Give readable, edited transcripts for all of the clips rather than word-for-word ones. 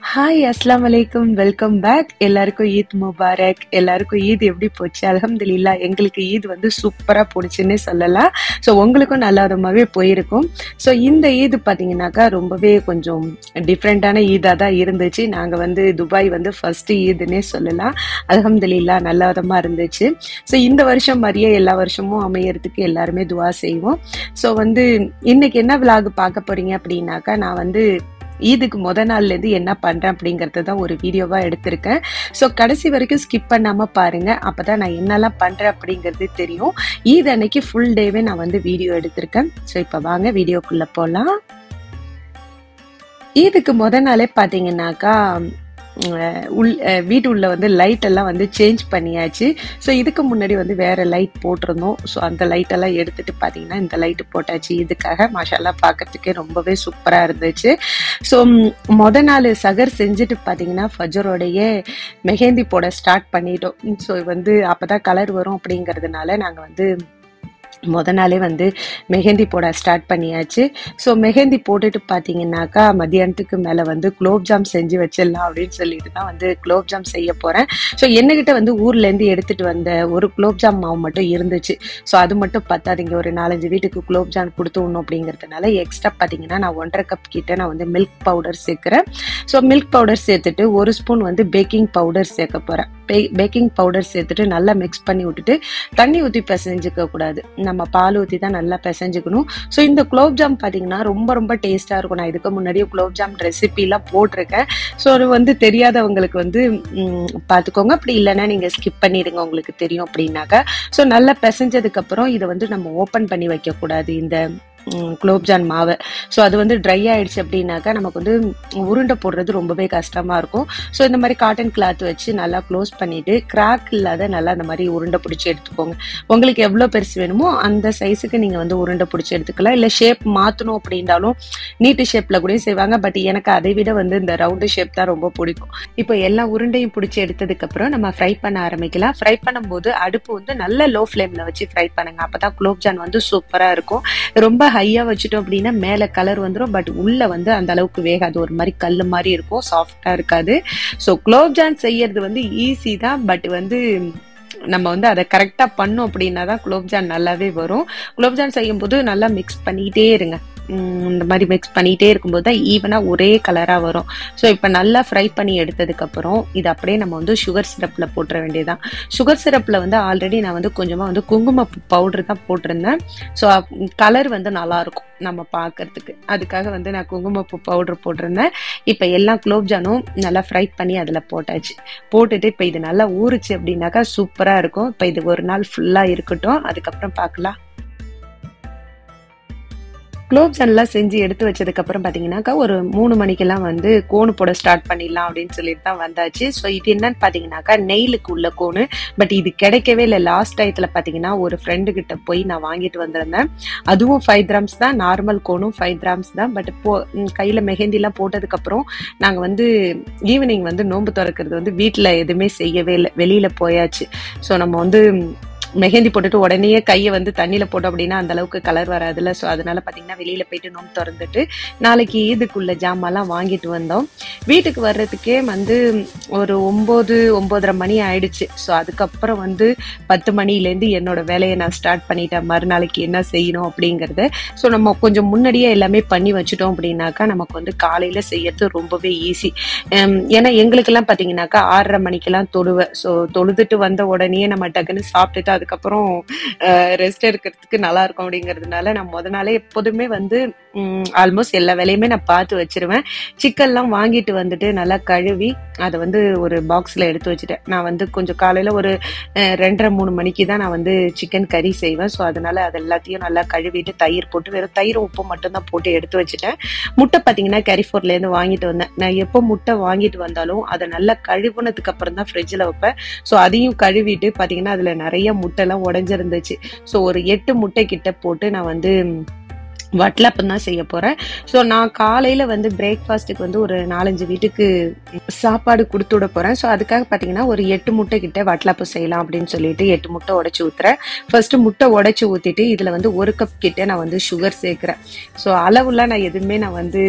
Hi அஸ்ஸலாமு அலைக்கும் welcome back. எல்லாருக்கும் ஈத் முபாரக். எல்லாருக்கும் ஈத் எப்படி போச்சு? அல்ஹம்துலில்லாஹ் எங்களுக்கு ஈத் வந்து சூப்பரா போச்சுன்னே சொல்லலாம். ஸோ உங்களுக்கும் நல்ல விதமாகவே போயிருக்கும். ஸோ இந்த ஈத் பார்த்தீங்கன்னாக்கா ரொம்பவே கொஞ்சம் டிஃப்ரெண்ட்டான ஈதாக தான் இருந்துச்சு. நாங்கள் வந்து துபாய் வந்து ஃபர்ஸ்ட் ஈதுன்னே சொல்லலாம். அல்ஹம்துலில்லாஹ் நல்ல விதமாக இருந்துச்சு. ஸோ இந்த வருஷம் மாதிரியே எல்லா வருஷமும் அமையறதுக்கு எல்லாருமே துவா செய்வோம். ஸோ வந்து இன்னைக்கு என்ன விலாக் பார்க்க போறீங்க அப்படின்னாக்கா, நான் வந்து ஈதுக்கு நாள்லேருந்து என்ன பண்ணுறேன் அப்படிங்கிறது தான் ஒரு வீடியோவாக எடுத்திருக்கேன். ஸோ கடைசி வரைக்கும் ஸ்கிப் பண்ணாமல் பாருங்கள். அப்போ தான் நான் என்னெல்லாம் பண்ணுறேன் அப்படிங்கிறது தெரியும். ஈத் அன்னைக்கு ஃபுல் டேவே நான் வந்து வீடியோ எடுத்திருக்கேன். ஸோ இப்போ வாங்க வீடியோக்குள்ளே போகலாம். ஈதுக்கு நாளே பார்த்தீங்கன்னாக்கா வீட்டு உள்ள வந்து லைட் எல்லாம் வந்து சேஞ்ச் பண்ணியாச்சு. ஸோ இதுக்கு முன்னாடி வந்து வேற லைட் போட்டிருந்தோம். ஸோ அந்த லைட் எல்லாம் எடுத்துட்டு பார்த்தீங்கன்னா இந்த லைட் போட்டாச்சு. இதுக்காக மாஷால்லா பார்க்கறதுக்கே ரொம்பவே சூப்பராக இருந்துச்சு. ஸோ நாள் சகர் செஞ்சுட்டு பார்த்தீங்கன்னா ஃபஜரோடைய மெஹந்தி போட ஸ்டார்ட் பண்ணிட்டோம். ஸோ வந்து அப்போதான் கலர் வரும் அப்படிங்கிறதுனால நாங்கள் வந்து நாளே வந்து மெஹந்தி போட ஸ்டார்ட் பண்ணியாச்சு. ஸோ மெஹந்தி போட்டுட்டு பார்த்தீங்கன்னாக்கா மத்தியானத்துக்கு மேலே வந்து குலோப்ஜாம் செஞ்சு வச்சிடலாம் அப்படின்னு சொல்லிட்டு தான் வந்து குலோப்ஜாம் செய்ய போகிறேன். ஸோ என்னகிட்ட வந்து ஊர்லேருந்து எடுத்துகிட்டு வந்த ஒரு குலோப்ஜாம் மாவு மட்டும் இருந்துச்சு. ஸோ அது மட்டும் பத்தாதீங்க, ஒரு 4-5 வீட்டுக்கு குலோப்ஜாம் கொடுத்து விடணும் அப்படிங்கிறதுனால எக்ஸ்ட்ரா பார்த்தீங்கன்னா நான் 1.5 கப் கிட்ட நான் வந்து மில்க் பவுடர் சேர்க்குறேன். ஸோ மில்க் பவுடர் சேர்த்துட்டு 1 ஸ்பூன் வந்து பேக்கிங் பவுடர் சேர்க்க போகிறேன். பேக்கிங் பவுடர் சேர்த்துட்டு நல்லா மிக்ஸ் பண்ணி விட்டுட்டு தண்ணி ஊற்றி பிசைஞ்சிக்க கூடாது, நம்ம பால் ஊற்றி தான் நல்லா பிசைஞ்சுக்கணும். ஸோ இந்த குலோப்ஜாம் பார்த்தீங்கன்னா ரொம்ப ரொம்ப டேஸ்ட்டாக இருக்கும். நான் இதுக்கு முன்னாடியே குலோப்ஜாம் ரெசிபிலாம் போட்டிருக்கேன். ஸோ அது வந்து தெரியாதவங்களுக்கு வந்து பார்த்துக்கோங்க. அப்படி இல்லைன்னா நீங்கள் ஸ்கிப் பண்ணிடுங்க உங்களுக்கு தெரியும் அப்படின்னாக்கா. ஸோ நல்லா பிசைஞ்சதுக்கப்புறம் இதை வந்து நம்ம ஓப்பன் பண்ணி வைக்கக்கூடாது இந்த குலோப்ஜான் மாவை. ஸோ அது வந்து ட்ரை ஆயிடுச்சு அப்படின்னாக்கா நமக்கு வந்து உருண்டை போடுறது ரொம்பவே கஷ்டமா இருக்கும். ஸோ இந்த மாதிரி காட்டன் கிளாத் வச்சு நல்லா க்ளோஸ் பண்ணிட்டு கிராக் இல்லாத நல்லா அந்த மாதிரி உருண்டை பிடிச்சி எடுத்துக்கோங்க. உங்களுக்கு எவ்வளோ பெருசு வேணுமோ அந்த சைஸுக்கு நீங்கள் வந்து உருண்டை பிடிச்சி எடுத்துக்கலாம். இல்லை ஷேப் மாற்றணும் அப்படின்னாலும் நீட்டு ஷேப்பில் கூட செய்வாங்க. பட் எனக்கு அதை விட வந்து இந்த ரவுண்டு ஷேப் தான் ரொம்ப பிடிக்கும். இப்போ எல்லா உருண்டையும் பிடிச்சி எடுத்ததுக்கப்புறம் நம்ம ஃப்ரை பண்ண ஆரம்பிக்கலாம். ஃப்ரை பண்ணும்போது அடுப்பு வந்து நல்ல லோ ஃப்ளேமில் வச்சு ஃப்ரை பண்ணுங்க. அப்போ தான் குலோப்ஜான் வந்து சூப்பராக இருக்கும். ரொம்ப ஹையா வச்சுட்டோம் அப்படின்னா மேல கலர் வந்துடும், பட் உள்ள வந்து அந்த அளவுக்கு வேகாது, ஒரு மாதிரி கல் மாதிரி இருக்கும், சாஃப்டா இருக்காது. ஸோ குலோப்ஜான் செய்யறது வந்து ஈஸி தான், பட் வந்து நம்ம வந்து அதை கரெக்டா பண்ணோம் அப்படின்னா தான் குலோப்ஜான் நல்லாவே வரும். குலோப்ஜான் செய்யும் போது நல்லா மிக்ஸ் பண்ணிக்கிட்டே இருங்க. இந்த மாதிரி மிக்ஸ் பண்ணிகிட்டே இருக்கும்போது தான் ஈவனாக ஒரே கலராக வரும். ஸோ இப்போ நல்லா ஃப்ரை பண்ணி எடுத்ததுக்கப்புறம் இது அப்படியே நம்ம வந்து சுகர் சிரப்பில் போட்டுற வேண்டியதுதான். சுகர் சிரப்பில் வந்து ஆல்ரெடி நான் வந்து கொஞ்சமாக வந்து குங்குமப்பூ பவுடர் தான் போட்டிருந்தேன். ஸோ கலர் வந்து நல்லாயிருக்கும் நம்ம பார்க்கறதுக்கு, அதுக்காக வந்து நான் குங்குமப்பூ பவுடர் போட்டிருந்தேன். இப்போ எல்லா குலோப்ஜானும் நல்லா ஃப்ரை பண்ணி அதில் போட்டாச்சு. போட்டுட்டு இப்போ இது நல்லா ஊறுச்சு அப்படின்னாக்கா சூப்பராக இருக்கும். இப்போ இது ஒரு நாள் ஃபுல்லாக இருக்கட்டும், அதுக்கப்புறம் பார்க்கலாம். குலோப்ஜான்லாம் செஞ்சு எடுத்து வச்சதுக்கப்புறம் பார்த்தீங்கன்னாக்கா ஒரு 3 மணிக்கெல்லாம் வந்து கோனு போட ஸ்டார்ட் பண்ணிடலாம் அப்படின்னு சொல்லிட்டு தான் வந்தாச்சு. ஸோ இது என்னன்னு பார்த்தீங்கன்னாக்கா நெயிலுக்கு உள்ள கோனு, பட் இது கிடைக்கவே இல்லை. லாஸ்ட் டயத்தில் பார்த்தீங்கன்னா ஒரு ஃப்ரெண்டு கிட்ட போய் நான் வாங்கிட்டு வந்திருந்தேன். அதுவும் 5 கிராம்ஸ் தான், நார்மல் கோனும் 5 கிராம்ஸ் தான். பட் கையில் மெஹந்திலாம் போட்டதுக்கப்புறம் நாங்கள் வந்து ஈவினிங் வந்து நோன்பு திறக்கிறது வந்து வீட்டில் எதுவுமே செய்யவே இல்லை, வெளியில் போயாச்சு. ஸோ நம்ம வந்து மெஹந்தி போட்டுட்டு உடனே கையை வந்து தண்ணியில போட்டோம் அப்படின்னா அந்த அளவுக்கு கலர் வராதுல்ல. ஸோ அதனால பார்த்தீங்கன்னா வெளியில போயிட்டு நோம்பு திறந்துட்டு நாளைக்கு ஈதுக்குள்ள ஜாமான்லாம் வாங்கிட்டு வந்தோம். வீட்டுக்கு வர்றதுக்கே வந்து ஒரு 9-9:30 மணி ஆயிடுச்சு. ஸோ அதுக்கப்புறம் வந்து 10 மணிலேருந்து என்னோட வேலையை நான் ஸ்டார்ட் பண்ணிட்டேன், மறுநாளைக்கு என்ன செய்யணும் அப்படிங்கிறத. ஸோ நம்ம கொஞ்சம் முன்னாடியே எல்லாமே பண்ணி வச்சுட்டோம் அப்படின்னாக்கா நமக்கு வந்து காலையில செய்யறது ரொம்பவே ஈஸி. ஏன்னா எங்களுக்கெல்லாம் பார்த்தீங்கன்னாக்கா 6:30 மணிக்கெல்லாம் தொழுவேன். ஸோ தொழுதுட்டு வந்த உடனே நம்ம டக்குன்னு சாப்பிட்டுட்டு அதுக்கப்புறம் ரெஸ்ட் எடுக்கிறதுக்கு நல்லா இருக்கும் அப்படிங்கிறதுனால நான் நாளே எப்போதுமே வந்து ஆல்மோஸ்ட் எல்லா வேலையுமே நான் பார்த்து வச்சிருவேன். சிக்கன்லாம் வாங்கிட்டு வந்துட்டு நல்லா கழுவி அதை வந்து ஒரு பாக்ஸில் எடுத்து வச்சுட்டேன். நான் வந்து கொஞ்சம் காலையில் ஒரு 2:30-3 மணிக்கு தான் நான் வந்து சிக்கன் கறி செய்வேன். ஸோ அதனால அது எல்லாத்தையும் நல்லா கழுவிட்டு தயிர் போட்டு வெறும் தயிர் உப்பு மட்டும்தான் போட்டு எடுத்து வச்சுட்டேன். முட்டை பார்த்தீங்கன்னா கரிஃபோர்ட்லேருந்து வாங்கிட்டு வந்தேன். நான் எப்போ முட்டை வாங்கிட்டு வந்தாலும் அதை நல்லா கழுவுனதுக்கு அப்புறம் தான் ஃப்ரிட்ஜில் வைப்பேன். ஸோ அதையும் கழுவிட்டு பார்த்தீங்கன்னா அதில் நிறைய முட்டைலாம் உடஞ்சிருந்துச்சு. ஸோ ஒரு 8 முட்டை கிட்ட போட்டு நான் வந்து வட்டலப்பம் தான் செய்ய போறேன். ஸோ நான் காலையில வந்து பிரேக்ஃபாஸ்ட்டுக்கு வந்து ஒரு 4-5 வீட்டுக்கு சாப்பாடு குடுத்து விட போறேன். ஸோ அதுக்காக பார்த்தீங்கன்னா, ஒரு 8 முட்டை கிட்ட வட்டலப்பம் செய்யலாம் அப்படின்னு சொல்லிட்டு 8 முட்டை உடைச்சு ஊத்துறேன். ஃபர்ஸ்ட்டு முட்டை உடைச்சு ஊத்திட்டு, இதுல வந்து 1 கப் கிட்ட நான் வந்து சுகர் சேர்க்கிறேன். ஸோ அளவுலாம் நான் எதுவுமே நான் வந்து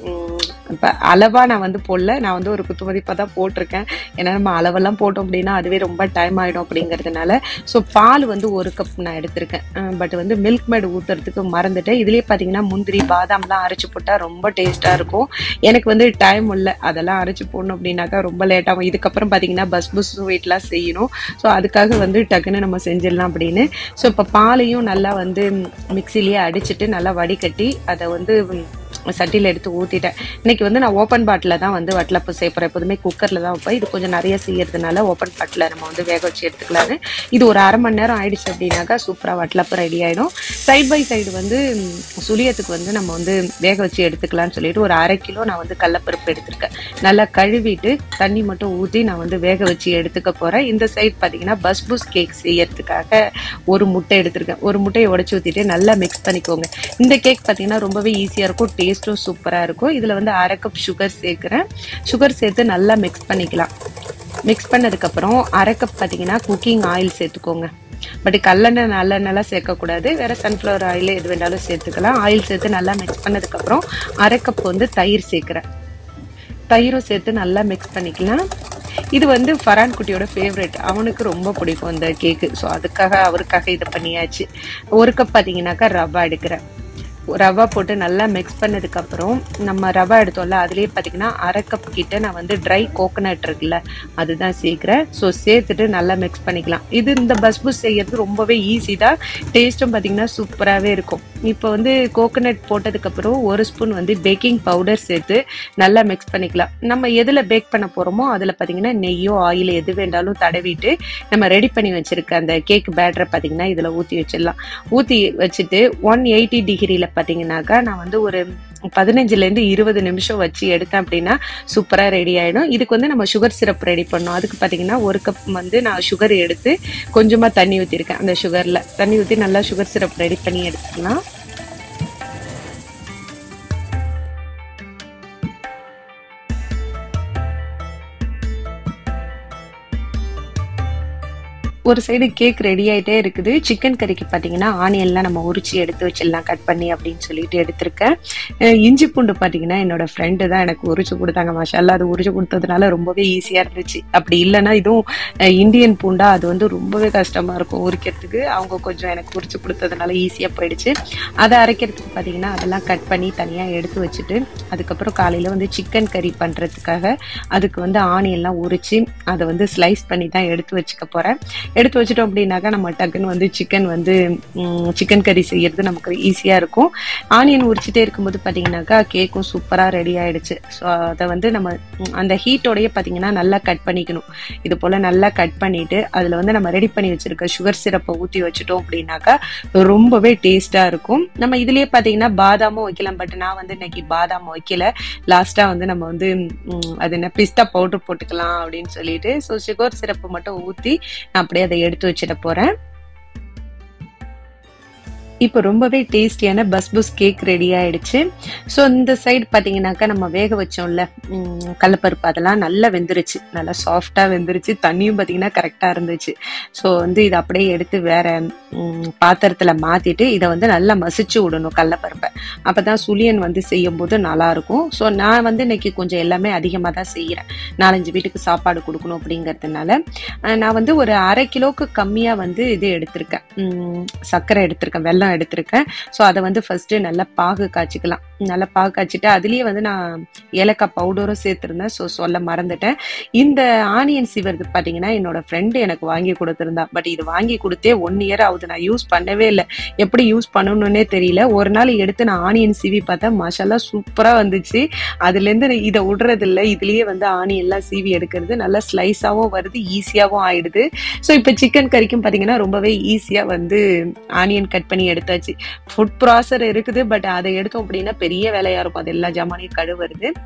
இப்ப அளவா நான் வந்து போடல. நான் வந்து ஒரு குத்துமதிப்பா தான் போட்டிருக்கேன். ஏன்னா நம்ம அளவெல்லாம் போட்டோம் அப்படின்னா, அதுவே ரொம்ப டைம் ஆயிடும் அப்படிங்கிறதுனால. ஸோ பால் வந்து 1 கப் நான் எடுத்திருக்கேன். பட் வந்து மில்க் மேட் ஊத்துறதுக்கு மறந்துட்டேன். இதுலயே பார்த்தீங்கன்னா, முந்திரி, பாதாம்லாம் அரைச்சு போட்டா ரொம்ப டேஸ்ட்டா இருக்கும். எனக்கு வந்து டைம் இல்ல. அதெல்லாம் அரைச்சு போடணும் அப்படின்னாக்கா ரொம்ப லேட் ஆகும். இதுக்கப்புறம் பார்த்தீங்கன்னா, பஸ்புஸ் ஸ்வீட்லாம் செய்யணும். ஸோ அதுக்காக வந்து டக்குன்னு நம்ம செஞ்சிடலாம் அப்படின்னு. ஸோ இப்போ பாலையும் நல்லா வந்து மிக்சிலேயே அடிச்சுட்டு நல்லா வடிகட்டி அதை வந்து சட்டியில் எடுத்து ஊற்றிட்டேன். இன்னைக்கு வந்து நான் ஓப்பன் பாட்டில் தான் வந்து வட்டலப்பம் செய்ய போகிறேன். எப்போதுமே குக்கரில் தான் வைப்பேன். இது கொஞ்சம் நிறைய செய்யறதுனால ஓப்பன் பாட்டில் நம்ம வந்து வேக வச்சு எடுத்துக்கலான்னு. இது ஒரு அரை மணி நேரம் ஆயிடுச்சு அப்படின்னாக்கா சூப்பராக வட்டலப்பம் ரெடி ஆகிடும். சைட் பை சைடு வந்து சுழியத்துக்கு வந்து நம்ம வந்து வேக வச்சு எடுத்துக்கலாம்னு சொல்லிட்டு ஒரு 1/2 கிலோ நான் வந்து கடலப்பருப்பு எடுத்திருக்கேன். நல்லா கழுவிட்டு தண்ணி மட்டும் ஊற்றி நான் வந்து வேக வச்சு எடுத்துக்க போகிறேன். இந்த சைட் பார்த்தீங்கன்னா பஸ்பூஸ் கேக் செய்யறதுக்காக ஒரு முட்டை எடுத்திருக்கேன். ஒரு முட்டையை உடைச்சி ஊற்றிட்டு நல்லா மிக்ஸ் பண்ணிக்கோங்க. இந்த கேக் பார்த்தீங்கன்னா ரொம்பவே ஈஸியாக இருக்கும். டேஸ்ட்டும் சூப்பராக இருக்கும். இதில் வந்து 1/2 கப் சுகர் சேர்க்குறேன். சுகர் சேர்த்து நல்லா மிக்ஸ் பண்ணிக்கலாம். மிக்ஸ் பண்ணதுக்கப்புறம் 1/2 கப் பார்த்தீங்கன்னா குக்கிங் ஆயில் சேர்த்துக்கோங்க. பட் கல்லெண்ணெய் நல்லெண்ணெய்லாம் சேர்க்கக்கூடாது. வேறு சன்ஃப்ளவர் ஆயில் எது வேண்டாலும் சேர்த்துக்கலாம். ஆயில் சேர்த்து நல்லா மிக்ஸ் பண்ணதுக்கப்புறம் 1/2 கப் வந்து தயிர் சேர்க்குறேன். தயிரும் சேர்த்து நல்லா மிக்ஸ் பண்ணிக்கலாம். இது வந்து ஃபரான் குட்டியோட ஃபேவரட். அவனுக்கு ரொம்ப பிடிக்கும் இந்த கேக்கு. ஸோ அவருக்காக இதை பண்ணியாச்சு. 1 கப் பார்த்தீங்கன்னாக்கா ரவா எடுக்கிறேன். ரவா போட்டு நல்லா மிக்ஸ் பண்ணதுக்கப்புறம் நம்ம ரவா எடுத்தோம்ல அதுலேயே பார்த்தீங்கன்னா 1/2 கப் கிட்ட நான் வந்து ட்ரை கோகோனட் இருக்குல்ல அதுதான் சேர்க்குறேன். ஸோ சேர்த்துட்டு நல்லா மிக்ஸ் பண்ணிக்கலாம். இந்த பஸ்பூஸ் செய்யறது ரொம்பவே ஈஸி தான். டேஸ்ட்டும் பார்த்தீங்கன்னா சூப்பராகவே இருக்கும். இப்போ வந்து கோகோனட் போட்டதுக்கப்புறம் 1 ஸ்பூன் வந்து பேக்கிங் பவுடர் சேர்த்து நல்லா மிக்ஸ் பண்ணிக்கலாம். நம்ம எதில் பேக் பண்ண போகிறோமோ அதில் பார்த்தீங்கன்னா நெய்யோ ஆயில் எது வேண்டாலும் தடவிட்டு நம்ம ரெடி பண்ணி வச்சிருக்க அந்த கேக் பேட்டரை பார்த்தீங்கன்னா இதில் ஊற்றி வச்சிடலாம். ஊற்றி வச்சுட்டு 180 டிகிரியில் பார்த்தீங்கன்னாக்கா நான் வந்து ஒரு 15லேருந்து 20 நிமிஷம் வச்சு எடுத்தேன் அப்படின்னா சூப்பராக ரெடி ஆகிடும். இதுக்கு வந்து நம்ம சுகர் சிரப் ரெடி பண்ணோம். அதுக்கு பார்த்தீங்கன்னா 1 கப் வந்து நான் சுகர் எடுத்து கொஞ்சமாக தண்ணி ஊற்றிருக்கேன். அந்த சுகரில் தண்ணி ஊற்றி நல்லா சுகர் சிரப் ரெடி பண்ணி எடுத்துக்கலாம். ஒரு சைடு கேக் ரெடி ஆகிட்டே இருக்குது. சிக்கன் கறிக்கு பார்த்தீங்கன்னா ஆனியன்லாம் நம்ம உரிச்சு எடுத்து வச்சிடலாம் கட் பண்ணி அப்படின்னு சொல்லிட்டு எடுத்திருக்கேன். இஞ்சி பூண்டு பார்த்தீங்கன்னா என்னோட ஃப்ரெண்டு தான் எனக்கு உரிச்சு கொடுத்தாங்க. மாஷால்லா அது உரிச்சு கொடுத்ததுனால ரொம்பவே ஈஸியாக இருந்துச்சு. அப்படி இல்லைன்னா இதுவும் இந்தியன் பூண்டா அது வந்து ரொம்பவே கஷ்டமாக இருக்கும் உரிக்கிறதுக்கு. அவங்க கொஞ்சம் எனக்கு உரிச்சு கொடுத்ததுனால ஈஸியாக போயிடுச்சு. அதை அரைக்கிறதுக்கு பார்த்தீங்கன்னா அதெல்லாம் கட் பண்ணி தனியாக எடுத்து வச்சுட்டு அதுக்கப்புறம் காலையில் வந்து சிக்கன் கறி பண்ணுறதுக்காக அதுக்கு வந்து ஆனியன்லாம் உரிச்சு அதை வந்து ஸ்லைஸ் பண்ணி தான் எடுத்து வச்சுக்க போகிறேன். எடுத்து வச்சுட்டோம் அப்படின்னாக்கா நம்ம டக்குன்னு வந்து சிக்கன் கறி செய்யறது நமக்கு ஈஸியாக இருக்கும். ஆனியன் உரிச்சிட்டே இருக்கும்போது பார்த்தீங்கன்னாக்கா கேக்கும் சூப்பராக ரெடி ஆயிடுச்சு. ஸோ அதை வந்து நம்ம அந்த ஹீட்டோடையே பார்த்தீங்கன்னா நல்லா கட் பண்ணிக்கணும். இது போல் நல்லா கட் பண்ணிட்டு அதில் வந்து நம்ம ரெடி பண்ணி வச்சிருக்க சுகர் சிரப்பை ஊற்றி வச்சுட்டோம் அப்படின்னாக்கா ரொம்பவே டேஸ்ட்டாக இருக்கும். நம்ம இதுலேயே பார்த்தீங்கன்னா பாதாமும் வைக்கலாம். பட் நான் வந்து இன்னைக்கு பாதாம் வைக்கல. லாஸ்ட்டாக வந்து நம்ம வந்து அது என்ன பிஸ்தா பவுடர் போட்டுக்கலாம் அப்படின்னு சொல்லிட்டு ஸோ சுகர் சிரப்பு மட்டும் ஊற்றி நான் அப்படியே அதை எடுத்து வச்சிட போறேன். இப்போ ரொம்பவே டேஸ்டியான பஸ்பூஸ் கேக் ரெடி ஆயிடுச்சு. ஸோ இந்த சைடு பார்த்தீங்கன்னாக்கா நம்ம வேக வச்சோம்ல கடலப்பருப்பு அதெல்லாம் நல்லா வெந்துருச்சு. நல்லா சாஃப்டாக வெந்துருச்சு. தண்ணியும் பார்த்தீங்கன்னா கரெக்டாக இருந்துச்சு. ஸோ வந்து இதை அப்படியே எடுத்து வேற பாத்திரத்தில் மாற்றிட்டு இதை வந்து நல்லா மசிச்சு விடணும் கடலப்பருப்பை. அப்போ தான் சுழியன் வந்து செய்யும் போது நல்லாயிருக்கும். ஸோ நான் வந்து இன்னைக்கு கொஞ்சம் எல்லாமே அதிகமாக தான் செய்கிறேன். 4-5 வீட்டுக்கு சாப்பாடு கொடுக்கணும் அப்படிங்கிறதுனால நான் வந்து ஒரு 1/2 கிலோவுக்கு கம்மியாக வந்து இது எடுத்திருக்கேன். சர்க்கரை எடுத்திருக்கேன், வெல்லம் எடுத்திருக்கேன். ஸோ அதை வந்து ஃபர்ஸ்ட்டு நல்லா பாகு காய்ச்சிக்கலாம். நல்லா பாகு காய்ச்சிட்டு அதுலேயே வந்து நான் ஏலக்காய் பவுடரும் சேர்த்துருந்தேன். ஸோ சொல்ல மறந்துட்டேன். இந்த ஆனியன் சீவருக்கு பார்த்தீங்கன்னா என்னோட ஃப்ரெண்டு எனக்கு வாங்கி கொடுத்துருந்தா. பட் இது வாங்கி கொடுத்தே 1 இயர் ஆகுது. நான் யூஸ் பண்ணவே இல்லை. எப்படி யூஸ் பண்ணணும்னே தெரியல. ஒரு நாள் எடுத்து நான் ஆனியன் சீவி பார்த்தா மாஷால்லா சூப்பராக வந்துச்சு. அதுலேருந்து இதை விடுறதில்லை. இதுலேயே வந்து ஆனியன்லாம் சீவி எடுக்கிறது நல்லா ஸ்லைஸாகவும் வருது, ஈஸியாகவும் ஆயிடுது. ஸோ இப்போ சிக்கன் கறிக்கும் பார்த்தீங்கன்னா ரொம்பவே ஈஸியாக வந்து ஆனியன் கட் பண்ணி எடுத்தாச்சு. ஃபுட் ப்ராசர் இருக்குது. பட் அதை எடுத்தோம் அப்படின்னா பெரிய வேலையா இருக்கும். அது எல்லா ஜாமானையும் கழுவுறது.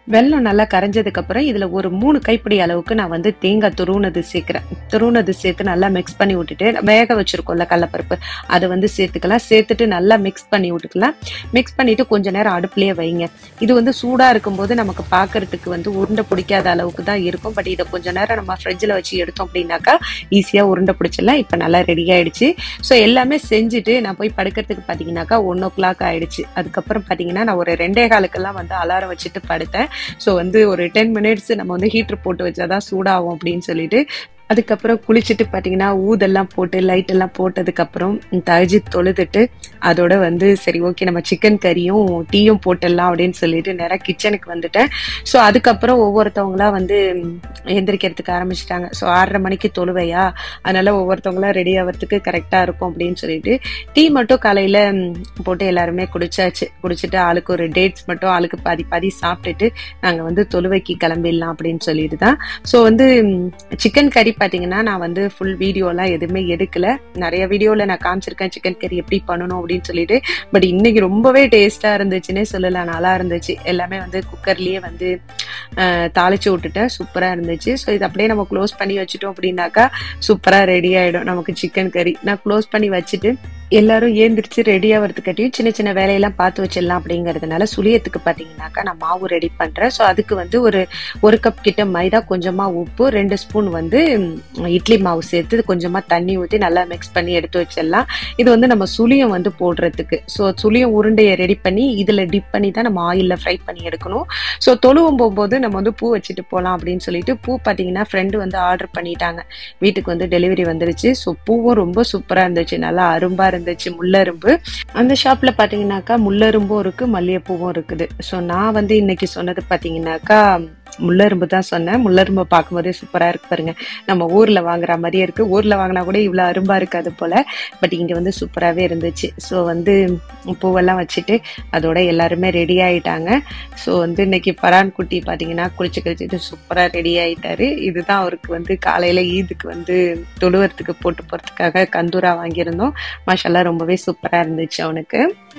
வெல்லம் நல்லா கரைஞ்சதுக்கப்புறம் இதில் ஒரு 3 கைப்பிடி அளவுக்கு நான் வந்து தேங்காய் துருவுனது சேர்க்குறேன். துருவுனது சேர்த்து நல்லா மிக்ஸ் பண்ணி விட்டுட்டு வேக வச்சுருக்கோம்ல கடலப்பருப்பு அதை வந்து சேர்த்துக்கலாம். சேர்த்துட்டு நல்லா மிக்ஸ் பண்ணி விட்டுக்கலாம். மிக்ஸ் பண்ணிவிட்டு கொஞ்சம் நேரம் அடுப்புலேயே வைங்க. இது வந்து சூடாக இருக்கும்போது நமக்கு பார்க்குறதுக்கு வந்து உருண்டை பிடிக்காத அளவுக்கு தான் இருக்கும். பட் இதை கொஞ்சம் நேரம் நம்ம ஃப்ரிட்ஜில் வச்சு எடுத்தோம் அப்படின்னாக்கா ஈஸியாக உருண்டை பிடிச்சிடலாம். இப்போ நல்லா ரெடி ஆகிடுச்சு. ஸோ எல்லாமே செஞ்சுட்டு நான் போய் படுக்கிறதுக்கு பார்த்தீங்கன்னாக்கா 1 o'clock ஆகிடுச்சு. அதுக்கப்புறம் பார்த்தீங்கன்னா நான் ஒரு 2:15 வந்து அலாரம் வச்சுட்டு படுத்தேன். ஸோ வந்து ஒரு 10 minutes நம்ம வந்து ஹீட்டர் போட்டு வச்சாதான் சூடாகும் அப்படின்னு சொல்லிட்டு அதுக்கப்புறம் குளிச்சுட்டு பார்த்தீங்கன்னா ஊதெல்லாம் போட்டு லைட் எல்லாம் போட்டதுக்கப்புறம் தஹஜ்ஜுத் தொழுதுட்டு அதோட வந்து சரி ஓகே நம்ம சிக்கன் கறியும் டீயும் போட்டுடலாம் அப்படின்னு சொல்லிட்டு நேராக கிச்சனுக்கு வந்துட்டேன். ஸோ அதுக்கப்புறம் ஒவ்வொருத்தவங்களா வந்து எந்திரிக்கிறதுக்கு ஆரம்பிச்சிட்டாங்க. ஸோ 6:30 மணிக்கு தொழுவையா, அதனால ஒவ்வொருத்தவங்களா ரெடி ஆகிறதுக்கு கரெக்டாக இருக்கும் அப்படின்னு சொல்லிட்டு டீ மட்டும் காலையில் போட்டு எல்லாருமே குடிச்சாச்சு. குடிச்சிட்டு ஆளுக்கு ஒரு டேட்ஸ் மட்டும் ஆளுக்கு பாதி பாதி சாப்பிட்டுட்டு நாங்கள் வந்து தொழுவைக்கு கிளம்பிடலாம் அப்படின்னு சொல்லிட்டு தான். ஸோ வந்து சிக்கன் கறி பார்த்தீங்கன்னா நான் வந்து ஃபுல் வீடியோலாம் எதுவுமே எடுக்கல. நிறைய வீடியோவில் நான் காமிச்சிருக்கேன் சிக்கன் கறி எப்படி பண்ணணும் அப்படின்னு சொல்லிட்டு. பட் இன்னைக்கு ரொம்பவே டேஸ்ட்டாக இருந்துச்சுன்னே சொல்லலாம். நல்லா இருந்துச்சு. எல்லாமே வந்து குக்கர்லேயே வந்து தாளிச்சு விட்டுட்டேன். சூப்பராக இருந்துச்சு. ஸோ இது அப்படியே நம்ம க்ளோஸ் பண்ணி வச்சுட்டோம் அப்படின்னாக்கா சூப்பராக ரெடி ஆகிடும் நமக்கு சிக்கன் கறி. நான் க்ளோஸ் பண்ணி வச்சுட்டு எல்லாரும் ஏந்திரிச்சு ரெடி ஆகிறதுக்காட்டியும் சின்ன சின்ன வேலையெல்லாம் பார்த்து வச்சிடலாம் அப்படிங்கிறதுனால சுழியத்துக்கு பார்த்தீங்கன்னாக்கா நான் மாவு ரெடி பண்ணுறேன். ஸோ அதுக்கு வந்து ஒரு கப் கிட்ட மைதா, கொஞ்சமாக உப்பு, 2 ஸ்பூன் வந்து இட்லி மாவு சேர்த்து கொஞ்சமாக தண்ணி ஊற்றி நல்லா மிக்ஸ் பண்ணி எடுத்து வச்சிடலாம். இது வந்து நம்ம சுழியம் வந்து போடுறதுக்கு. ஸோ சுழியம் உருண்டையை ரெடி பண்ணி இதில் டிப் பண்ணி தான் நம்ம ஆயிலில் ஃப்ரை பண்ணி எடுக்கணும். ஸோ தொழுவும் போகும்போது நம்ம வந்து பூ வச்சுட்டு போகலாம் அப்படின்னு சொல்லிட்டு பூ பார்த்தீங்கன்னா ஃப்ரெண்டு வந்து ஆர்டர் பண்ணிட்டாங்க. வீட்டுக்கு வந்து டெலிவரி வந்துருச்சு. ஸோ பூவும் ரொம்ப சூப்பராக இருந்துச்சு. நல்லா அரும்பாக இருந்துச்சு. முள்ளரும்பு அந்த ஷாப்ல பாத்தீங்கன்னாக்கா முள்ளரும்பும் இருக்கு, மல்லிகைப்பூவும் இருக்குது. ஸோ நான் வந்து இன்னைக்கு சொன்னது பாத்தீங்கன்னாக்கா முள்ளரும்பு தான் சொன்னேன். முள்ளரும்பு பார்க்கும்போதே சூப்பரா இருக்கு பாருங்க. நம்ம ஊர்ல வாங்குற மாதிரியே இருக்கு. ஊர்ல வாங்கினா கூட இவ்வளவு அரும்பா இருக்காது போல. பட் இங்க வந்து சூப்பராகவே இருந்துச்சு. ஸோ வந்து பூவெல்லாம் வச்சுட்டு அதோட எல்லாருமே ரெடி ஆயிட்டாங்க. ஸோ வந்து இன்னைக்கு பரான் குட்டி பார்த்தீங்கன்னா குளிச்சுட்டு சூப்பராக ரெடி ஆயிட்டாரு. இதுதான் அவருக்கு வந்து காலையில ஈதுக்கு வந்து தொழுவறதுக்கு போட்டு போறதுக்காக கந்தூரா வாங்கியிருந்தோம். மாஷால்லா ரொம்பவே சூப்பராக இருந்துச்சு அவனுக்கு.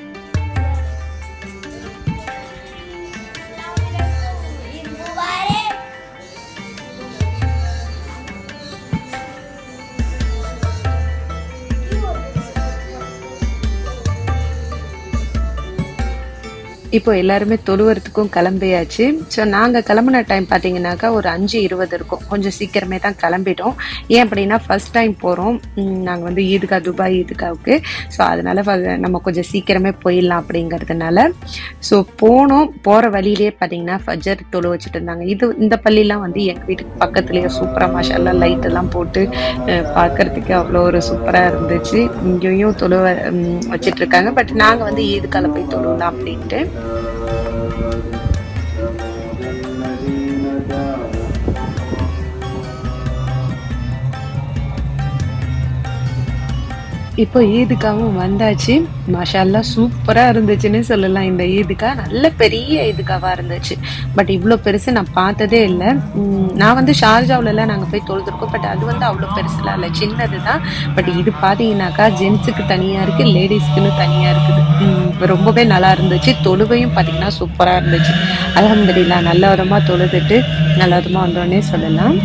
இப்போ எல்லாருமே தொழுவறதுக்கும் கிளம்பியாச்சு. ஸோ நாங்கள் கிளம்புன டைம் பார்த்தீங்கன்னாக்கா ஒரு 5:20 இருக்கும். கொஞ்சம் சீக்கிரமே தான் கிளம்பிட்டோம். ஏன் அப்படின்னா ஃபர்ஸ்ட் டைம் போகிறோம் நாங்கள் வந்து ஈதுகா, துபாய் ஈதுகாவுக்கு. ஸோ அதனால நம்ம கொஞ்சம் சீக்கிரமே போயிடலாம் அப்படிங்கிறதுனால ஸோ போனோம். போகிற வழியிலே பார்த்தீங்கன்னா ஃபஜர் தொழு வச்சுட்டு இருந்தாங்க. இந்த பள்ளிலாம் வந்து எங்கள் வீட்டுக்கு பக்கத்துலேயே சூப்பராக மாஷால்லா லைட் எல்லாம் போட்டு பார்க்கறதுக்கு அவ்வளோ ஒரு சூப்பராக இருந்துச்சு. இங்கேயும் தொழு வச்சுட்டு இருக்காங்க. பட் நாங்கள் வந்து ஈதுகால போய் தொழுவலாம் அப்படின்ட்டு. இப்போ ஈதுகாவும் வந்தாச்சு. மாஷால்லா சூப்பரா இருந்துச்சுன்னு சொல்லலாம். இந்த ஈதுகா நல்ல பெரிய ஈதுகாவா இருந்துச்சு. பட் இவ்வளோ பெருசு நான் பார்த்ததே இல்லை. நான் வந்து ஷார்ஜாவிலலாம் நாங்கள் போய் தொழுதுருக்கோம். பட் அது வந்து அவ்வளோ பெருசுலாம் இல்லை, சின்னது தான். பட் இது பார்த்தீங்கன்னாக்கா ஜென்ஸுக்கு தனியாக இருக்குது, லேடிஸ்க்குன்னு தனியாக இருக்குது. ரொம்பவே நல்லா இருந்துச்சு. தொழுவையும் பார்த்தீங்கன்னா சூப்பராக இருந்துச்சு. அல்ஹம்துலில்லாஹ் நல்ல விதமாக தொழுதுட்டு நல்ல விதமாக வந்தோடனே சொல்லலாம்.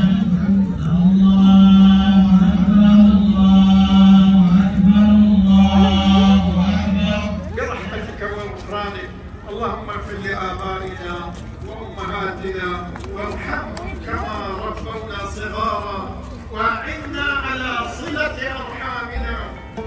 اللهم اغفر لآبائنا وأمهاتنا وارحمهم كما ربونا صغارا وأعنا على صلة أرحامنا.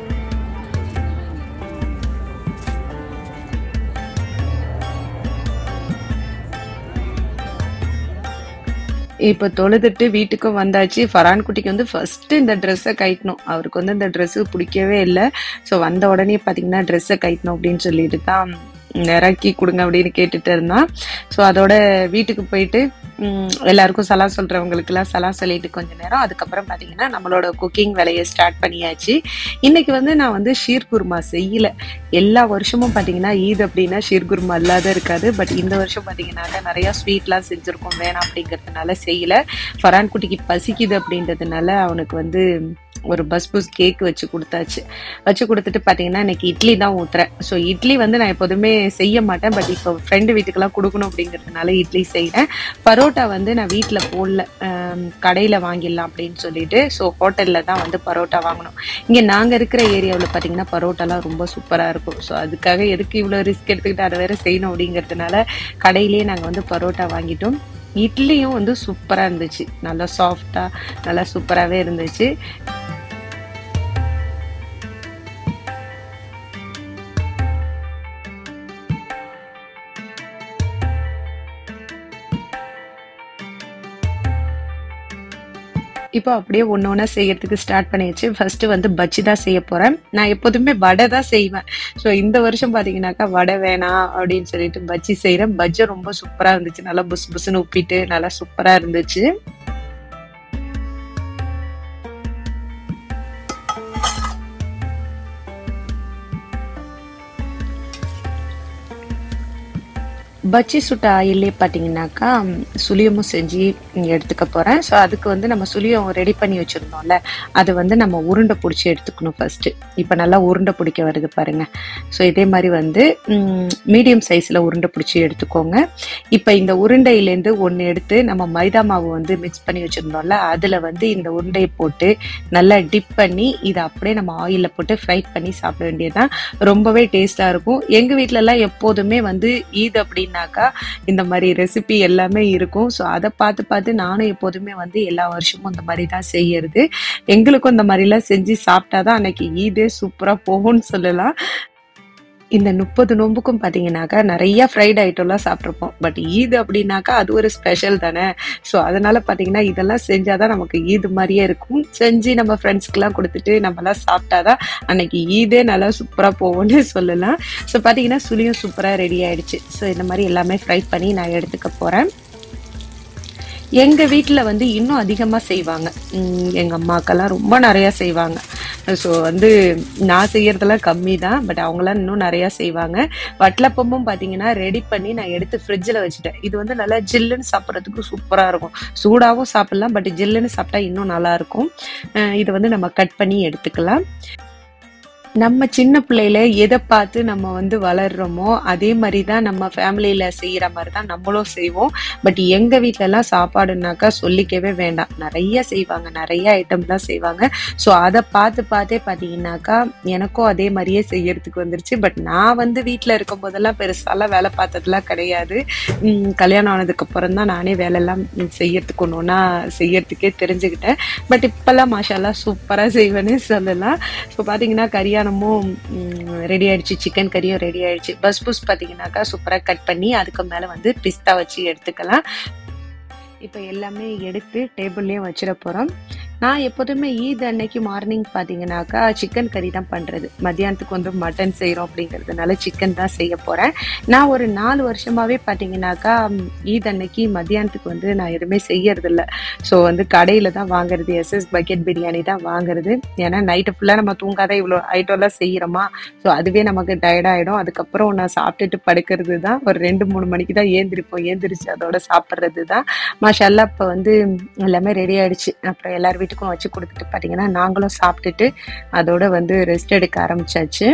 இப்போ தொழுதுட்டு வீட்டுக்கும் வந்தாச்சு. ஃபரான் குட்டிக்கு வந்து ஃபர்ஸ்ட் இந்த ட்ரெஸ்ஸை கட்டணும். அவருக்கு வந்து இந்த ட்ரெஸ்ஸு பிடிக்கவே இல்லை. ஸோ வந்த உடனே பார்த்தீங்கன்னா ட்ரெஸ்ஸை கட்டணும் அப்படின்னு சொல்லிட்டு தான் இறக்கி கொடுங்க அப்படின்னு கேட்டுட்டு இருந்தான். ஸோ அதோட வீட்டுக்கு போயிட்டு எல்லாருக்கும் சலாம் சொல்றவங்களுக்குலாம் சலாம் சொல்லிட்டு கொஞ்ச நேரம் அதுக்கப்புறம் பார்த்தீங்கன்னா நம்மளோட குக்கிங் வேலையை ஸ்டார்ட் பண்ணியாச்சு. இன்னைக்கு வந்து நான் வந்து ஷீர் குருமா செய்யல. எல்லா வருஷமும் பார்த்தீங்கன்னா ஈத் அப்படின்னா ஷீர் குருமா இல்லாத இருக்காது. பட் இந்த வருஷம் பார்த்தீங்கன்னாக்கா நிறையா ஸ்வீட்லாம் செஞ்சுருக்கோம். வேணாம் அப்படிங்கிறதுனால செய்யல. ஃபரான் குட்டிக்கு பசிக்குது அப்படின்றதுனால அவனுக்கு வந்து ஒரு பஸ்பூஸ் கேக் வச்சு கொடுத்தாச்சு. வச்சு கொடுத்துட்டு பார்த்தீங்கன்னா இன்னைக்கு இட்லி தான் ஊத்துறேன். ஸோ இட்லி வந்து நான் எப்போதுமே செய்ய மாட்டேன். பட் இப்போ ஃப்ரெண்டு வீட்டுக்கெல்லாம் கொடுக்கணும் அப்படிங்கிறதுனால இட்லி செய்கிறேன். பரோட்டா வந்து நான் வீட்டில் போடல, கடையில் வாங்கிடலாம் அப்படின்னு சொல்லிட்டு. ஸோ ஹோட்டலில் தான் வந்து பரோட்டா வாங்கணும். இங்கே நாங்கள் இருக்கிற ஏரியாவில் பார்த்தீங்கன்னா பரோட்டாலாம் ரொம்ப சூப்பராக இருக்கும். ஸோ அதுக்காக எதுக்கு இவ்வளோ ரிஸ்க் எடுத்துக்கிட்டு அதை வேறு செய்யணும் அப்படிங்கிறதுனால கடையிலேயே நாங்கள் வந்து பரோட்டா வாங்கிட்டோம். இட்லியும் வந்து சூப்பராக இருந்துச்சு, நல்லா சாஃப்டாக நல்லா சூப்பராகவே இருந்துச்சு. இப்போ அப்படியே ஒன்று ஒன்றா செய்யறதுக்கு ஸ்டார்ட் பண்ணிடுச்சு. ஃபர்ஸ்ட் வந்து பஜ்ஜி தான் செய்ய போறேன். நான் எப்போதுமே வடை தான் செய்வேன். ஸோ இந்த வருஷம் பார்த்தீங்கன்னாக்கா வடை வேணாம் அப்படின்னு சொல்லிட்டு பஜ்ஜி செய்கிறேன். பஜ்ஜி ரொம்ப சூப்பராக இருந்துச்சு, நல்லா புஸ் புஸ்ன்னு உப்பிட்டு நல்லா சூப்பராக இருந்துச்சு. பஜ்ஜி சுட்ட ஆயிலே பார்த்தீங்கன்னாக்கா சுழியமும் செஞ்சு எடுத்துக்க போகிறேன். ஸோ அதுக்கு வந்து நம்ம சுழியம் ரெடி பண்ணி வச்சுருந்தோம்ல, அது வந்து நம்ம உருண்டை பிடிச்சி எடுத்துக்கணும் ஃபஸ்ட்டு. இப்போ நல்லா உருண்டை பிடிக்க வருது பாருங்கள். ஸோ இதே மாதிரி வந்து மீடியம் சைஸில் உருண்டை பிடிச்சி எடுத்துக்கோங்க. இப்போ இந்த உருண்டையிலேருந்து ஒன்று எடுத்து நம்ம மைதா மாவு வந்து மிக்ஸ் பண்ணி வச்சுருந்தோம்ல, அதில் வந்து இந்த உருண்டையை போட்டு நல்லா டிப் பண்ணி இதை அப்படியே நம்ம ஆயிலில் போட்டு ஃப்ரை பண்ணி சாப்பிட வேண்டியதுதான். ரொம்பவே டேஸ்ட்டாக இருக்கும். எங்கள் வீட்டிலலாம் எப்போதுமே வந்து ஈத் அப்படின்னாக்கா இந்த மாதிரி ரெசிபி எல்லாமே இருக்கும். ஸோ அதை பார்த்து நானும் எப்போதுமே வந்து எல்லா வருஷமும் இந்த மாதிரி தான் செய்யறது. எங்களுக்கும் இந்த மாதிரிலாம் செஞ்சு சாப்பிட்டாதான் அன்னைக்கு ஈதே சூப்பராக போகும்னு சொல்லலாம். இந்த 30 நோம்புக்கும் பார்த்தீங்கன்னாக்கா நிறைய ஃப்ரைட் ஐட்டம்லாம் சாப்பிட்ருப்போம். பட் ஈத் அப்படின்னாக்கா அது ஒரு ஸ்பெஷல் தானே. ஸோ அதனால பார்த்தீங்கன்னா இதெல்லாம் செஞ்சாதான் நமக்கு ஈத் மாதிரியே இருக்கும். செஞ்சு நம்ம ஃப்ரெண்ட்ஸ்க்கெலாம் கொடுத்துட்டு நம்மலாம் சாப்பிட்டாதான் அன்னைக்கு ஈதே நல்லா சூப்பராக போகும்னு சொல்லலாம். ஸோ பார்த்தீங்கன்னா சுழியும் சூப்பராக ரெடி ஆயிடுச்சு. ஸோ இந்த மாதிரி எல்லாமே ஃப்ரை பண்ணி நான் எடுத்துக்க போகிறேன். எங்கள் வீட்டில் வந்து இன்னும் அதிகமாக செய்வாங்க. எங்கள் அம்மாக்கெல்லாம் ரொம்ப நிறையா செய்வாங்க. ஸோ வந்து நான் செய்யறதெல்லாம் கம்மி தான், பட் அவங்களாம் இன்னும் நிறையா செய்வாங்க. வட்டலப்பமும் பார்த்தீங்கன்னா ரெடி பண்ணி நான் எடுத்து ஃப்ரிட்ஜில் வச்சுட்டேன். இது வந்து நல்லா ஜில்லுன்னு சாப்பிட்றதுக்கு சூப்பராக இருக்கும். சூடாகவும் சாப்பிட்லாம், பட் ஜில்லுன்னு சாப்பிட்டா இன்னும் நல்லாயிருக்கும். இதை வந்து நம்ம கட் பண்ணி எடுத்துக்கலாம். நம்ம சின்ன பிள்ளையில எதை பார்த்து நம்ம வந்து வளர்றோமோ அதே மாதிரி தான் நம்ம ஃபேமிலியில செய்யற மாதிரி தான் நம்மளும் செய்வோம். பட் எங்க வீட்ல எல்லாம் சாப்பாடுனாக்கா சொல்லிக்கவே வேண்டாம், நிறைய செய்வாங்க, நிறைய ஐட்டம்லாம் செய்வாங்க. ஸோ அதை பார்த்தே பார்த்தீங்கன்னாக்கா எனக்கும் அதே மாதிரியே செய்யறதுக்கு வந்துருச்சு. பட் நான் வந்து வீட்டில் இருக்கும் போதெல்லாம் பெருசாலாம் வேலை பார்த்ததுலாம் கிடையாது. கல்யாணம் ஆனதுக்கு அப்புறம் தான் நானே வேலையெல்லாம் செய்யறதுக்கு ஒன்றுனா செய்யறதுக்கே தெரிஞ்சுக்கிட்டேன். பட் இப்பெல்லாம் மாஷால்லா சூப்பராக செய்வேன்னு சொல்லலாம். ஸோ பார்த்தீங்கன்னா கரியானமும் ரெடி ஆயிடுச்சு, சிக்கன் கறியும் ரெடி ஆயிடுச்சு. பஸ்பூஸ் பார்த்தீங்கன்னாக்கா சூப்பராக கட் பண்ணி அதுக்கு மேலே வந்து பிஸ்தா வச்சு எடுத்துக்கலாம். இப்போ எல்லாமே எடுத்து டேபிள்லேயும் வச்சிட போகிறோம். நான் எப்போதுமே ஈத் அன்னைக்கு மார்னிங் பார்த்தீங்கன்னாக்கா சிக்கன் கறி தான் பண்ணுறது. மத்தியானத்துக்கு வந்து மட்டன் செய்கிறோம் அப்படிங்கிறதுனால சிக்கன் தான் செய்ய போகிறேன். நான் ஒரு 4 வருஷமாகவே பார்த்தீங்கன்னாக்கா ஈத் அன்னைக்கு மத்தியானத்துக்கு வந்து நான் எதுவுமே செய்யறதில்ல. ஸோ வந்து கடையில் தான் வாங்குறது, எஸ்எஸ் பக்கெட் பிரியாணி தான் வாங்குறது. ஏன்னா நைட்டு ஃபுல்லாக நம்ம தூங்காத இவ்வளோ ஐட்டம்லாம் செய்கிறோமா, ஸோ அதுவே நமக்கு டயர்டாகிடும். அதுக்கப்புறம் நான் சாப்பிட்டுட்டு படுக்கிறது தான். ஒரு 2-3 மணிக்கு தான் ஏந்திரிச்சு அதோட சாப்பிட்றது தான். மாஷால்லா இப்போ வந்து எல்லாமே ரெடி ஆயிடுச்சு. அப்புறம் எல்லார் வீட்டுக்கும் வச்சு கொடுத்துட்டு பார்த்தீங்கன்னா நாங்களும் சாப்பிட்டுட்டு அதோட வந்து ரெஸ்ட் எடுக்க ஆரம்பிச்சாச்சு.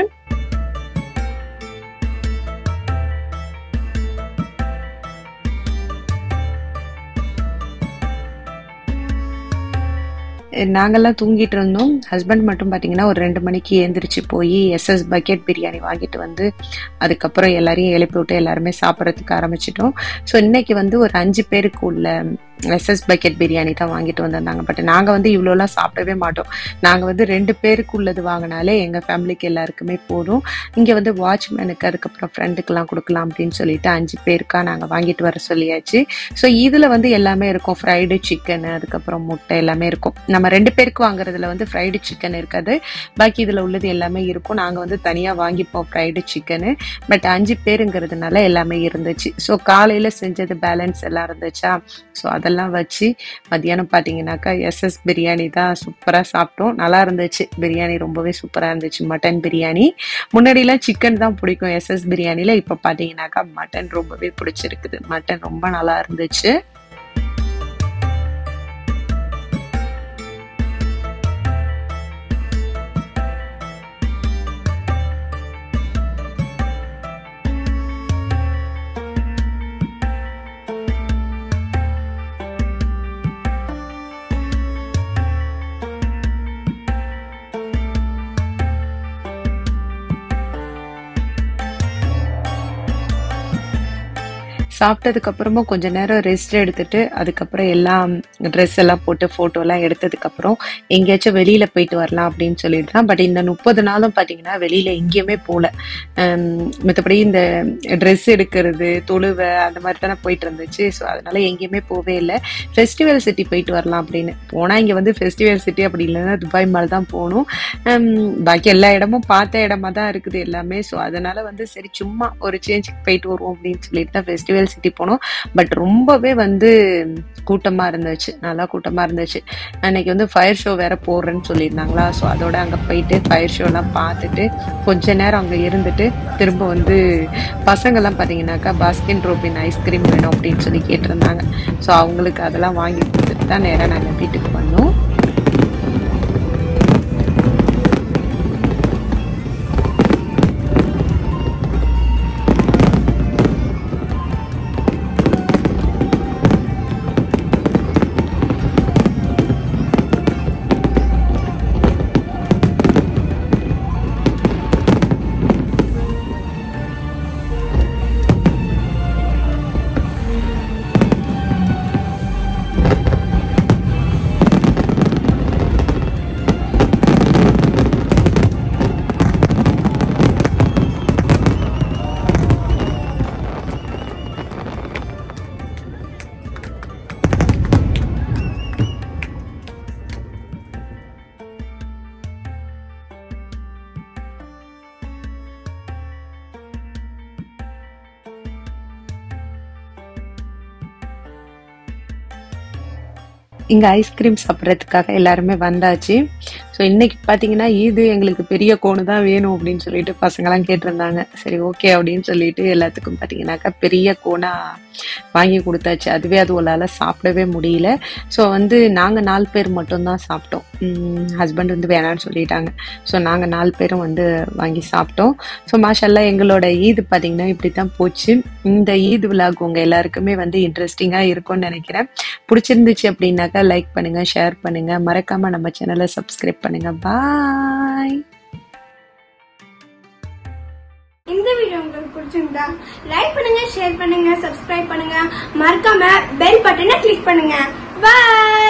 நாங்கெல்லாம் தூங்கிட்டு இருந்தோம். ஹஸ்பண்ட் மட்டும் பார்த்தீங்கன்னா ஒரு 2 மணிக்கு ஏந்திரிச்சு போய் எஸ்எஸ் பக்கெட் பிரியாணி வாங்கிட்டு வந்து அதுக்கப்புறம் எல்லாரையும் எழுப்பி விட்டு எல்லாருமே சாப்பிட்றதுக்கு ஆரம்பிச்சிட்டோம். ஸோ இன்னைக்கு வந்து ஒரு 5 பேருக்கு உள்ள எஸ்எஸ் பக்கெட் பிரியாணி தான் வாங்கிட்டு வந்திருந்தாங்க. பட் நாங்கள் வந்து இவ்வளோலாம் சாப்பிடவே மாட்டோம். நாங்கள் வந்து 2 பேருக்கு உள்ளது வாங்கினாலே எங்கள் ஃபேமிலிக்கு எல்லாருக்குமே போதும். இங்கே வந்து வாட்ச்மேனுக்கு அதுக்கப்புறம் ஃப்ரெண்டுக்கெல்லாம் கொடுக்கலாம் அப்படின்னு சொல்லிட்டு 5 பேருக்கா நாங்கள் வாங்கிட்டு வர சொல்லியாச்சு. ஸோ இதில் வந்து எல்லாமே இருக்கும், ஃப்ரைடு சிக்கனு அதுக்கப்புறம் முட்டை எல்லாமே இருக்கும். நம்ம 2 பேருக்கு வாங்குறதுல வந்து ஃப்ரைடு சிக்கன் இருக்காது, பாக்கி இதில் உள்ளது எல்லாமே இருக்கும். நாங்கள் வந்து தனியாக வாங்கிப்போம் ஃப்ரைடு சிக்கனு. பட் 5 பேருங்கிறதுனால எல்லாமே இருந்துச்சு. ஸோ காலையில் செஞ்சது பேலன்ஸ் எல்லாம் இருந்துச்சா, ஸோ அதெல்லாம் வச்சு மத்தியானம் பார்த்தீங்கன்னாக்கா எஸ்எஸ் பிரியாணி தான் சூப்பராக சாப்பிட்டோம். நல்லா இருந்துச்சு, பிரியாணி ரொம்பவே சூப்பராக இருந்துச்சு. மட்டன் பிரியாணி. முன்னாடிலாம் சிக்கன் தான் பிடிக்கும் எஸ்எஸ் பிரியாணியில், இப்போ பார்த்தீங்கன்னாக்கா மட்டன் ரொம்பவே பிடிச்சிருக்குது. மட்டன் ரொம்ப நல்லா இருந்துச்சு. சாப்பிட்டதுக்கு அப்புறமா கொஞ்ச நேரம் ரெஸ்ட் எடுத்துட்டு அதுக்கப்புறம் எல்லாம் ட்ரெஸ் எல்லாம் போட்டு போட்டோ எல்லாம் எடுத்ததுக்கு அப்புறம் எங்கேயாச்சும் வெளியில போயிட்டு வரலாம் அப்படின்னு சொல்லிட்டு தான். பட் இந்த 30 நாளும் பாத்தீங்கன்னா வெளியில எங்கேயுமே போல. மற்றபடி இந்த ட்ரெஸ் எடுக்கிறது, தொழுவை அந்த மாதிரி தானே போயிட்டு இருந்துச்சு. ஸோ அதனால எங்கேயுமே போவே இல்லை. ஃபெஸ்டிவல் சிட்டி போயிட்டு வரலாம் அப்படின்னு போனா இங்க வந்து ஃபெஸ்டிவல் சிட்டி அப்படி இல்லைன்னா துபாய் மால் தான் போகணும். பாக்கி எல்லா இடமும் பார்த்த இடமா தான் இருக்குது எல்லாமே. ஸோ அதனால வந்து சரி சும்மா ஒரு சேஞ்சுக்கு போயிட்டு வருவோம் அப்படின்னு சொல்லிட்டு தான் ஃபெஸ்டிவல் சிட்டி போனோம். பட் ரொம்பவே வந்து கூட்டமா இருந்துச்சு, நல்லா கூட்டமா இருந்துச்சு. அன்னைக்கு வந்து ஃபயர் ஷோ வேற போடுறேன்னு சொல்லியிருந்தாங்களா. ஸோ அதோட அங்கே போயிட்டு ஃபயர் ஷோ எல்லாம் பார்த்துட்டு கொஞ்ச நேரம் அங்கே இருந்துட்டு திரும்ப வந்து பசங்கள்லாம் பார்த்தீங்கன்னாக்கா பாஸ்கின் ரோபின் ஐஸ்கிரீம் வேணும் அப்படின்னு சொல்லி கேட்டிருந்தாங்க. ஸோ அவங்களுக்கு அதெல்லாம் வாங்கி கொடுத்துட்டு தான் நேராக நாங்கள் வீட்டுக்கு வந்தோம். இங்கே ஐஸ்கிரீம் சாப்பிட்றதுக்காக எல்லாருமே வந்தாச்சு. ஸோ இன்னைக்கு பார்த்தீங்கன்னா ஈது எங்களுக்கு பெரிய கோணு தான் வேணும் அப்படின்னு சொல்லிட்டு பசங்களாம் கேட்டிருந்தாங்க. சரி ஓகே அப்படின்னு சொல்லிட்டு எல்லாத்துக்கும் பார்த்தீங்கன்னாக்கா பெரிய கோணா வாங்கி கொடுத்தாச்சு. அதுவே அது உங்களால் சாப்பிடவே முடியல. ஸோ வந்து நாங்கள் 4 பேர் மட்டும்தான் சாப்பிட்டோம். ஹஸ்பண்ட் வந்து வேணான்னு சொல்லிட்டாங்க. ஸோ நாங்கள் 4 பேரும் வந்து வாங்கி சாப்பிட்டோம். ஸோ மாஷல்லா எங்களோட ஈது பார்த்தீங்கன்னா இப்படி தான் போச்சு. இந்த ஈது விலாக் உங்கள் எல்லாருக்குமே வந்து இன்ட்ரெஸ்டிங்காக இருக்கும்னு நினைக்கிறேன். பிடிச்சிருந்துச்சு அப்படின்னாக்கா லைக் பண்ணுங்க, ஷேர் பண்ணுங்க, மறக்காம நம்ம சேனலை சப்ஸ்கிரைப் பண்ணுங்க. பாய். இந்த வீடியோ உங்களுக்கு பிடிச்சிருந்தா லைக் பண்ணுங்க, ஷேர் பண்ணுங்க, சப்ஸ்கிரைப் பண்ணுங்க, மறக்காம பெல் பட்டனை கிளிக் பண்ணுங்க. பாய்.